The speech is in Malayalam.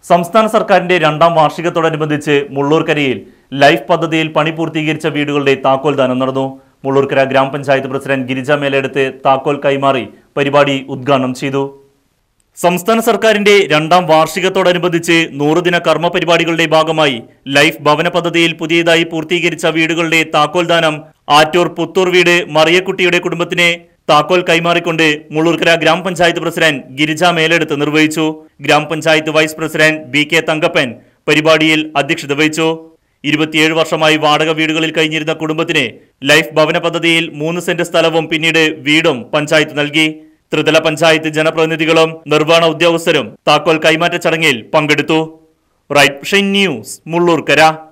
സംസ്ഥാന സർക്കാരിന്റെ രണ്ടാം വാർഷികത്തോടനുബന്ധിച്ച് മുള്ളൂർക്കരയിൽ ലൈഫ് പദ്ധതിയിൽ പണി പൂർത്തീകരിച്ച വീടുകളുടെ താക്കോൽദാനം നടന്നു. മുള്ളൂർക്കര ഗ്രാമപഞ്ചായത്ത് പ്രസിഡന്റ് ഗിരിജ മേലെടുത്ത് താക്കോൽ കൈമാറി പരിപാടി ഉദ്ഘാടനം ചെയ്തു. സംസ്ഥാന സർക്കാരിന്റെ രണ്ടാം വാർഷികത്തോടനുബന്ധിച്ച് 100 ദിന കർമ്മ പരിപാടികളുടെ ഭാഗമായി ലൈഫ് ഭവന പദ്ധതിയിൽ പുതിയതായി പൂർത്തീകരിച്ച വീടുകളുടെ താക്കോൽദാനം ആറ്റൂർ പുത്തൂർ വീട് മറിയക്കുട്ടിയുടെ കുടുംബത്തിന് താക്കോൽ കൈമാറിക്കൊണ്ട് മുള്ളൂർക്കര ഗ്രാമപഞ്ചായത്ത് പ്രസിഡന്റ് ഗിരിജ മേലെടുത്ത് നിർവഹിച്ചു. ഗ്രാമപഞ്ചായത്ത് വൈസ് പ്രസിഡന്റ് BK തങ്കപ്പൻ പരിപാടിയിൽ അധ്യക്ഷത വഹിച്ചു. 27 വർഷമായി വാടക വീടുകളിൽ കഴിഞ്ഞിരുന്ന കുടുംബത്തിന് ലൈഫ് ഭവന പദ്ധതിയിൽ 3 സെന്റ് സ്ഥലവും പിന്നീട് വീടും പഞ്ചായത്ത് നൽകി. ത്രിതല പഞ്ചായത്ത് ജനപ്രതിനിധികളും നിർവ്വഹണ ഉദ്യോഗസ്ഥരും താക്കോൽ കൈമാറ്റ ചടങ്ങിൽ പങ്കെടുത്തു. Right News Mullurkara.